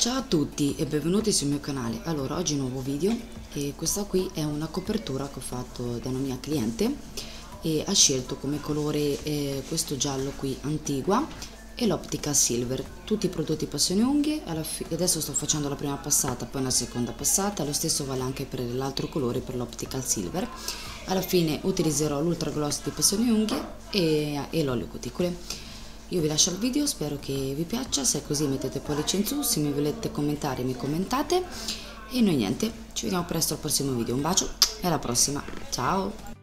Ciao a tutti e benvenuti sul mio canale. Allora, oggi un nuovo video e questa qui è una copertura che ho fatto da una mia cliente e ha scelto come colore questo giallo qui Antigua e l'Optical Silver, tutti i prodotti Passione Unghie. Adesso sto facendo la prima passata, poi una seconda passata, lo stesso vale anche per l'altro colore, per l'Optical Silver. Alla fine utilizzerò l'Ultra Gloss di Passione Unghie e l'olio cuticole. Io vi lascio il video, spero che vi piaccia, se è così mettete pollice in su, se mi volete commentare mi commentate e noi niente, ci vediamo presto al prossimo video, un bacio e alla prossima, ciao!